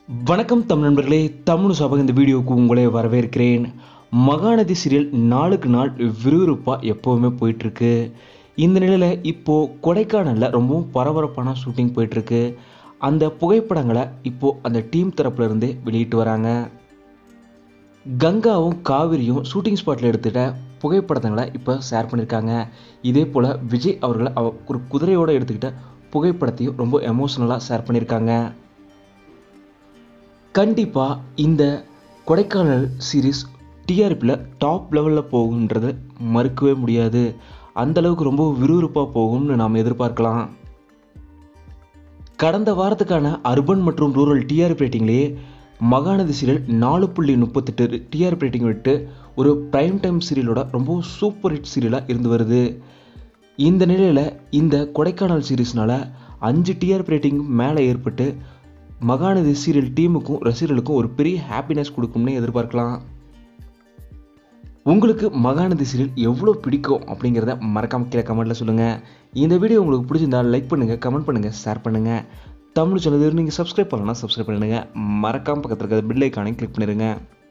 வணக்கம் தமிழ் நண்பர்களே, தமிழ் சபக இந்த வீடியோவுக்கு உங்களை வரவேற்கிறேன். மகாநதி சீரியல் நாளுக்கு நாள் விறுவிறுப்பாக எப்போவுமே போயிட்டுருக்கு. இந்த நிலையில் இப்போது கொடைக்கானலில் ரொம்பவும் பரபரப்பான ஷூட்டிங் போயிட்டுருக்கு. அந்த புகைப்படங்களை இப்போது அந்த டீம் தரப்புலேருந்தே வெளியிட்டு வராங்க. கங்காவும் காவிரியும் ஷூட்டிங் ஸ்பாட்டில் எடுத்துகிட்ட புகைப்படங்களை இப்போ ஷேர் பண்ணியிருக்காங்க. இதே போல் விஜய் அவர்களை ஒரு குதிரையோடு எடுத்துக்கிட்ட புகைப்படத்தையும் ரொம்ப எமோஷ்னலாக ஷேர் பண்ணியிருக்காங்க. கண்டிப்பாக இந்த கொடைக்கானல் சீரீஸ் டிஆர்பியில் டாப் லெவலில் போகுன்றதை மறுக்கவே முடியாது. அந்தளவுக்கு ரொம்ப விறுவிறுப்பாக போகும்னு நாம் எதிர்பார்க்கலாம். கடந்த வாரத்துக்கான அர்பன் மற்றும் ரூரல் டிஆர்பி ரேட்டிங்லேயே மகாநதி சீரியல் 4.38 டிஆர்பி ரேட்டிங் விட்டு ஒரு பிரைம் டைம் சீரியலோட ரொம்ப சூப்பர் ஹிட் சீரியலாக இருந்து வருது. இந்த நிலையில் இந்த கொடைக்கானல் சீரீஸ்னால் 5 டிஆர்பி ரேட்டிங் மேலே ஏற்பட்டு மகாநதி சீரியல் டீமுக்கும் ரசிகர்களுக்கும் ஒரு பெரிய ஹாப்பினஸ் கொடுக்கும்னு எதிர்பார்க்கலாம். உங்களுக்கு மகாநதி சீரியல் எவ்வளோ பிடிக்கும் அப்படிங்கிறத மறக்காம கீழே கமெண்ட்டில் சொல்லுங்கள். இந்த வீடியோ உங்களுக்கு பிடிச்சிருந்தால் லைக் பண்ணுங்கள், கமெண்ட் பண்ணுங்கள், ஷேர் பண்ணுங்கள். தமிழ் சேனல் நீங்கள் சப்ஸ்கிரைப் பண்ணலாம், சப்ஸ்கிரைப் பண்ணுங்கள். மறக்காம பக்கத்தில் இருக்கிற பெல் ஐக்கானை கிளிக் பண்ணிடுங்க.